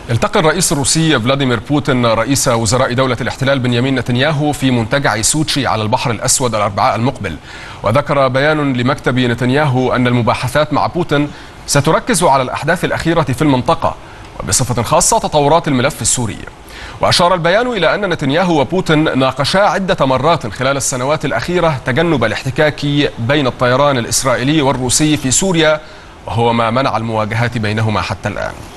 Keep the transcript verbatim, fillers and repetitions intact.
يلتقي الرئيس الروسي فلاديمير بوتين رئيس وزراء دولة الاحتلال بنيامين نتنياهو في منتجع سوتشي على البحر الأسود الأربعاء المقبل. وذكر بيان لمكتب نتنياهو أن المباحثات مع بوتين ستركز على الأحداث الأخيرة في المنطقة وبصفة خاصة تطورات الملف السوري. وأشار البيان إلى أن نتنياهو وبوتين ناقشا عدة مرات خلال السنوات الأخيرة تجنب الاحتكاك بين الطيران الإسرائيلي والروسي في سوريا، وهو ما منع المواجهات بينهما حتى الآن.